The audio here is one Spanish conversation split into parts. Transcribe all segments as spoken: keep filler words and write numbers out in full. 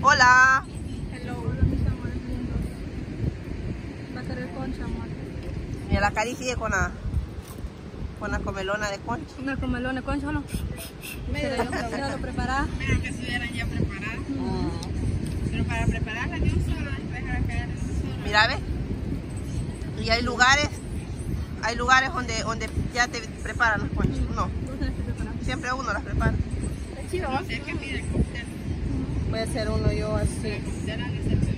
Hola. Hello. Hola, mis amores lindos. Va a querer concha, amor. Mira, la Cari sigue con la, con la comelona de concha. Una comelona de concha, ¿no? Mira, ya lo preparás. Mira que estuvieran ya preparadas. Mm. Pero para prepararla de un solo, hay que dejar caer en un solo. Mira, ¿ves? Y hay lugares, hay lugares donde, donde ya te preparan las conchas. No. Siempre uno las prepara. Es chido, ¿no? Es que mire el cóctel. Voy a hacer uno yo así. El cóctel han de ser peor.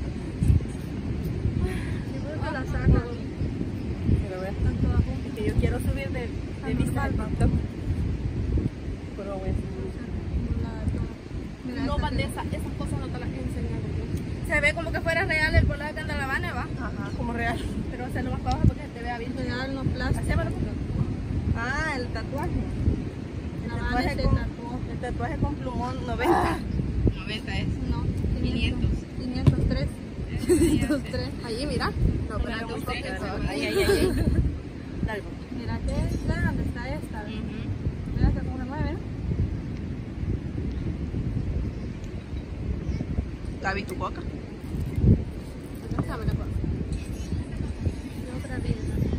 Yo la saco. Pero ve, están todas juntas. Que yo quiero subir de, de vista al TikTok. Pero voy a hacer. No, Vanessa, esas cosas no te las he enseñado yo. Se ve como que fuera real el color de la Habana, ¿va? Ajá. Como real. Pero hacerlo más para abajo porque se te vea bien. Real, no plástico. Hacémoslo. Ah, el tatuaje. El tatuaje, con, el tatuaje con plumón noventa. noventa es. No, quinientos. quinientos tres. quinientos tres. Allí, mira. No, pero me gusta eso. Ahí, ahí, ahí. Dale. Mira que grande está esta. Uh-huh. Mira, está como una nueve, ¿no? Gaby, tu coca. No sabe la cosa. Y otra vida.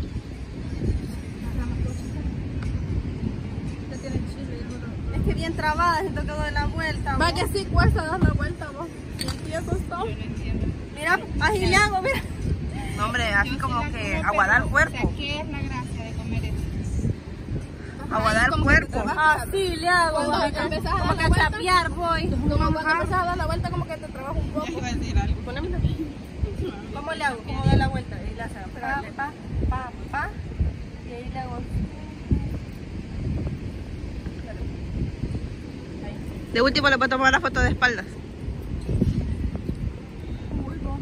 Es que bien trabada, siento que doy la vuelta. Va que sí cuesta dar la vuelta, vos. ¿Y eso es todo? Yo no entiendo. Mira, así le hago, mira. No, hombre, así Yo como sí la que como, aguadar el pero, cuerpo. O sea, ¿qué es la gracia de comer eso? Aguadar el cuerpo. Así le hago. Cuando Como te empezás a como dar que la vuelta, chapear voy. Como cuando empezás a dar la vuelta, como que te trabajo un Ya poco. iba a decir algo. Ponémela. ¿Cómo le hago? ¿Cómo doy la vuelta? Y la hago. Pa, pa, pa, pa. Y ahí le hago. De último le puedo tomar la foto de espaldas. Muy bueno.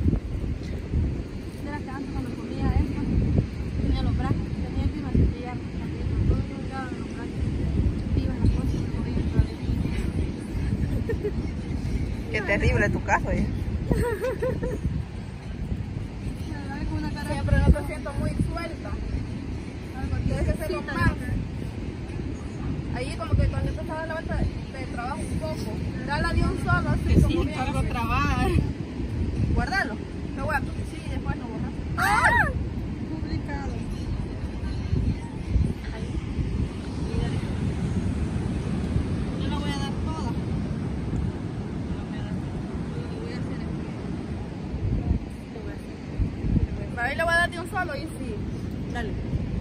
Mira que antes cuando comía esto, tenía los brazos, tenía el viva de pillar, todo colgado en los brazos, viva las cosas, me moría todavía. Qué terrible tu caso, ¿eh? Siempre no te siento muy suelta. Tienes que hacerlo más. Ahí como que cuando empezás a dar la vuelta te trabaja un poco. Dala de un solo así Que como sí, bien. algo trabajar. Guardalo. Lo guardo. Sí, después lo borras. ¡Ah! Publicado. Ahí. Yo la voy a dar toda. Lo voy a dar toda. Lo voy a hacer es. Lo voy a hacer. Para ahí le voy a dar de un solo y sí. Dale.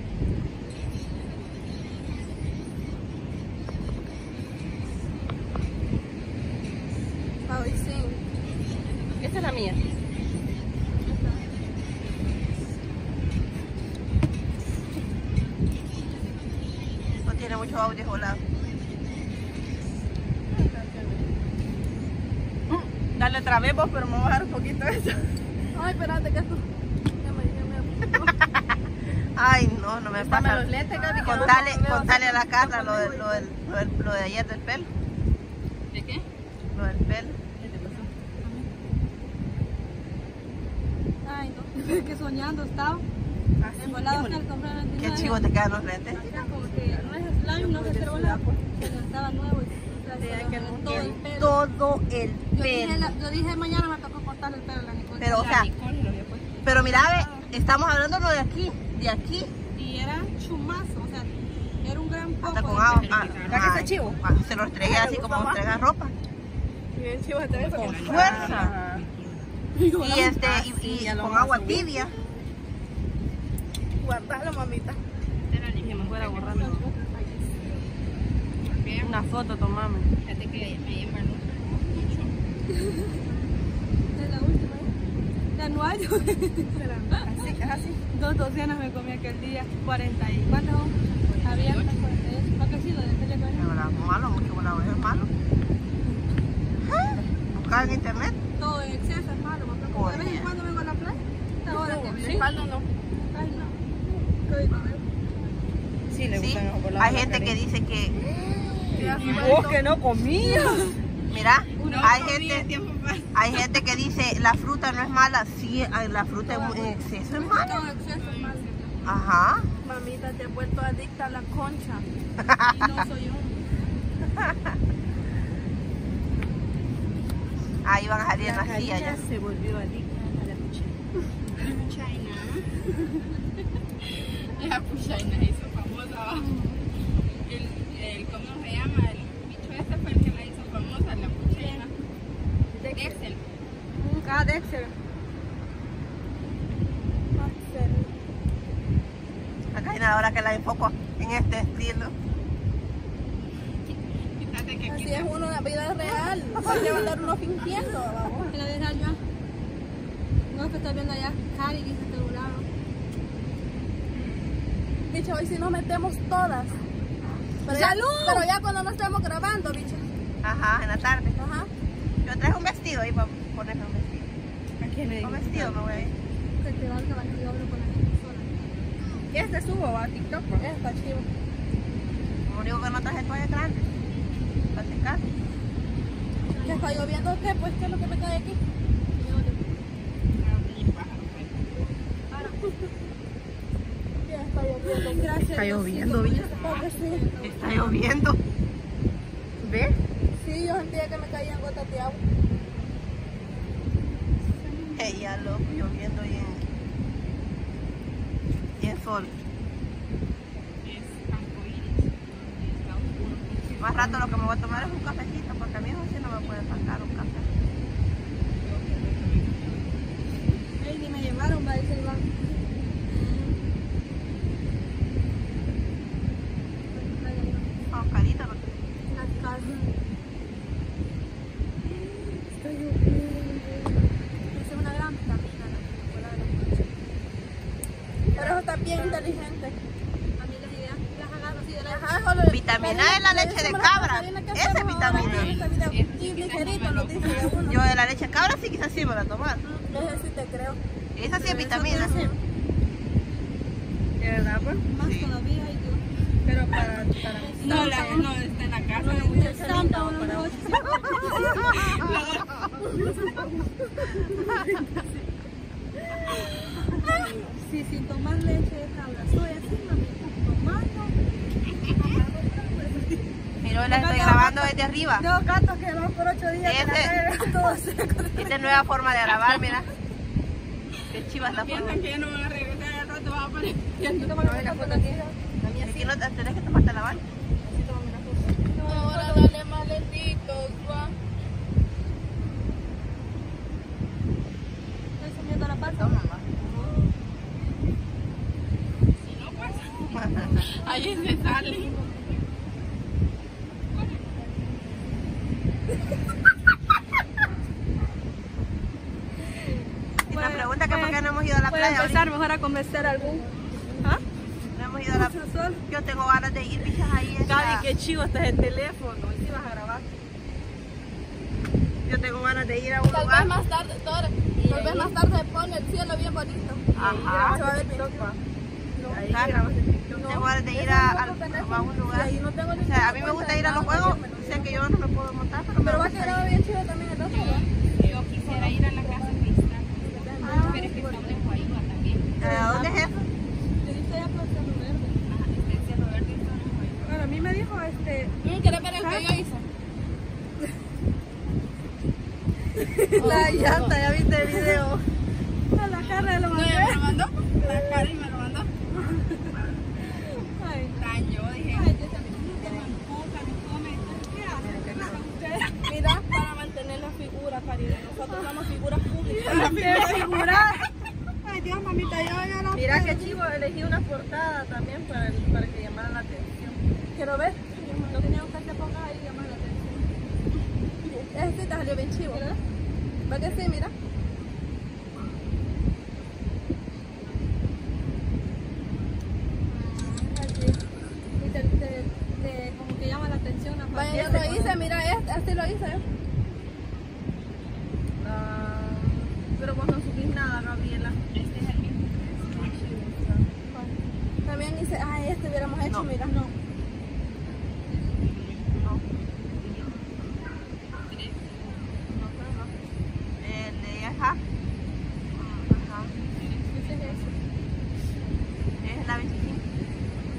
Ay, sí. Esta es la mía. No tiene mucho audio volado. Dale otra vez vos, pero me voy a bajar un poquito eso. Ay, espérate que esto. Ya me, ya me... Ay, no, no me Préstame pasa. los lentes, Gaby, que Contale, no veo contale a la así. casa lo de, lo, de, lo, de, lo de ayer del pelo. ¿De qué? Lo del pelo. ¿Qué te pasó? Ay, no. Que soñando estaba. Envolado hasta el comprar el Qué chivo te quedan los lentes. Era como que no es slime, no se pero volado. Pero estaba nuevo y que todo el pelo. Todo el Yo dije, pelo. la- yo dije mañana me tocó cortarle el pelo a la Nicole. Pero, o sea, Nicole lo había puesto. pero mira, ve, estamos hablando lo de aquí, de aquí, Y era chumazo, o sea, era un gran poco. hasta con de agua. pelo. Ah, ¿Ya que ay, está chivo? ah, se lo estregué así como entrega ropa. Bien chivo este beso. Con fuerza. Y este, y, y con agua tibia. Guardalo, mamita. Era ni que me fuera a borrarlo. Bien. Una foto, tomame. Fíjate que me llevan mucho. Es la última. La no hay. Así, es así. Dos docenas me comí aquel día. cuarenta y cuántas son? Había hasta cuarenta y ocho. ¿Para qué sí lo dejé de comer? Es verdad, malo, mucho volado, es malo. Buscar en internet. Todo en exceso es malo. Porque como de vez en cuando vengo a la playa. Ahora que ¿Sí? Espalda no. Ay, no. Ay, no. Sí, le Sí, gustan los volados. hay gente que dice que, Vos que no comías. mira, No, hay comía gente, tiempo más. hay gente que dice la fruta no es mala, sí, la fruta en exceso es mala. Todo en exceso es malo. Ajá. Mamita, te has vuelto adicta a la concha. Y no soy yo. Ahí van a salir en La las sillas ya. Karina se volvió adicta a la puchaina. La puchaina hizo famosa. El, el, ¿cómo se llama? El bicho este fue el que la hizo famosa, la puchaina. Dexter. Ah, Dexter. La Karina, ahora que la enfoco en este estilo. Fíjate que aquí Así es uno en la vida real. Hay que andar uno fingiendo, vamos. En la vida real yo. No es que estoy viendo allá Cari y ese celular. Bicho, hoy sí nos metemos todas. Pero ya, pero ya cuando no estemos grabando, bicho. Ajá, en la tarde. Ajá. Yo traje un vestido ahí para ponerme un vestido. ¿A quién le Un vestido me voy a ir. Que te valga para que yo hablo con la gente sola. Este subo a TikTok. Está chido. Lo único que no traje toalla grande. Para secar. ¿Que está lloviendo qué? Pues, ¿qué es lo que me cae aquí? Ya está lloviendo. Gracias. Está lloviendo, ¿viste? Sí. Está lloviendo. ¿Ves? Sí, yo sentía que me caían gotas de agua. Ella loco, lloviendo y en, y en sol. es arcoíris. Está oscuro. Más rato lo que me voy a tomar es un cafecito, porque a mí así no me puede sacar un café. Ey, ni me llevaron para ese banco. No, carita, no. La casa. Está lloviendo. Es una gran vitamina la chocolate. Pero eso está bien inteligente. A mí las ideas las agarro así de la Ajá, solo- Vitamina es la leche de cabra. Esa es vitamina. Y ligerito nos dice de uno. Yo de la leche de cabra sí quizás sí me la tomar. Ese sí te creo. Esa sí es vitamina. ¿De verdad, pues? más Sí. todavía y tú. Pero para... para... No, la, no está en la casa. El Santa uno de ocho. Sí, sin tomar leche de cabra. Soy así, mamita. Tomando. Pero la estoy grabando desde arriba. Tengo gatos que van por ocho días. Este- en la calle, todo seco. Esta es nueva forma de grabar, mira. Qué chiva esta forma. Piensan que ya no van a regresar al rato, van a poner. la foto aquí. Aquí no tenés que tomarte la baña. Ahora dale más lentitos, Juan. Estoy subiendo la pata. Si no pasa. Ahí se sale. Y me pregunta que por qué no hemos ido a la Voy a playa. empezar ahorita. mejor a convencer a algún. ¿Ah? No hemos ido a la playa. Yo tengo ganas de ir, bichas, ahí. en la- Gaby, qué chivo está el teléfono. ¿Y si vas a grabar? Yo tengo ganas de ir a un Tal lugar. vez más tarde, Tor, tal vez más tarde pone el cielo bien bonito. Ajá. Se va a ver bien. Ahí grabas en TikTok. Tengo ganas de ir a, a- a un lugar. Ahí no tengo O sea, a mí me gusta ir a los juegos. Sé que yo no me puedo montar, pero me Pero va a gusta quedar ir. bien chido también el otro, ¿no? Yo quisiera ir a la casa cristal. Pero es que está en Guayba también. ¿A dónde es eso? Yo dije ya por Cerro Verde. Ajá, está en Cerro Verde y está en Guayba. Bueno, a mí me dijo este. Mm, ¿Quieres ver el que yo hice? La llanta, ya viste el video. A la cara de lo No, ella me lo mandó. La Karen me lo mandó. Ay, Tan yo dije. ay, Dios mío. ¿Qué hacen? Mira, para mantener la figura, Karina. Nosotros somos figuras públicas. Ay, Dios, mamita, yo ya no. Mira qué chivo, elegí una portada también para, el- para que llamara la atención. Quiero ver. No tenía que hacer pocas ahí llamar la atención. Este te salió bien chivo. ¿Verdad? ¿Va que sí? Mira. Así. Y te, te, te- como que llama la atención la Vaya, yo pantalla. lo hice, mira, este, así lo hice. Ah, pero vos no subís nada, Gabriela. Este es el mismo. También hice, ay, este hubiéramos hecho, No. mira. No. No. El de ajá. Ajá. Ese es ese. Es la veinticinco.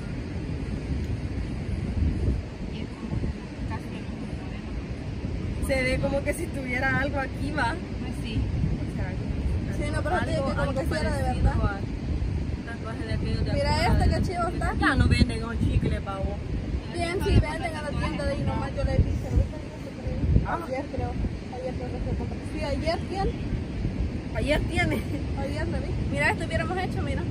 Y es como casi el mismo modelo. Sí, como que si tuviera algo aquí, va. Pues sí. Sí, no, pero tiene que como que fuera de verdad. Mira Mira este que chivo está. Ya no venden un chicle, pavo. Bien, sí, venden a la tienda de ahí nomás, yo le vi. Ayer creo, ayer creo que se compró. Sí, ayer tiene. Ayer tiene. Ayer me vi. Mira, esto hubiéramos hecho, mira.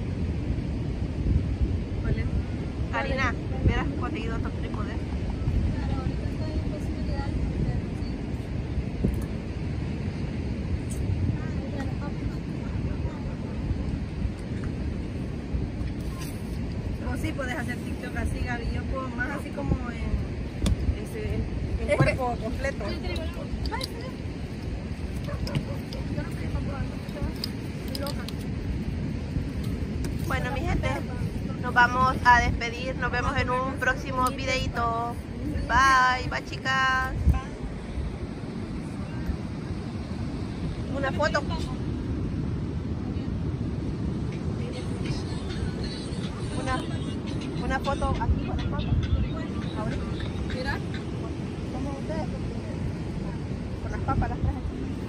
¿Cuál es? Karina, hubieras conseguido otro trípode. Claro, ahorita estoy en posibilidades de O sí, puedes hacer TikTok así, Gaby. Yo puedo más así como en, ese, en, en cuerpo completo. Bueno, mi gente, nos vamos a despedir. Nos vemos en un próximo videito. Bye, bye, chicas. Una foto. Una, una foto aquí con las papas. Ahorita. Mira. ¿Cómo ustedes? Con las papas las trajes.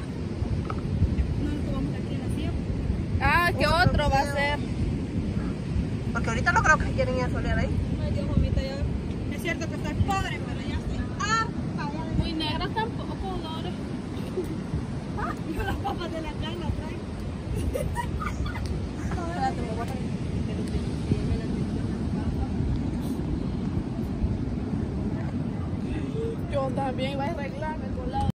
Ah, ¿qué otro va a ser? Porque ahorita no creo que quieren ir a solear ahí. Ay, Dios, mamita, ya. Es cierto que estoy pobre, pero ya estoy harta. Muy negras tampoco, Dolores. Ah, yo las papas de la cana traigo. Espérate, me voy a traer. Yo también iba a arreglar.